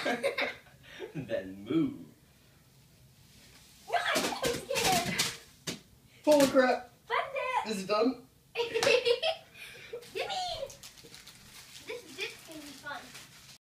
Then move. No, I'm scared. Holy crap! Bend it. Is it done?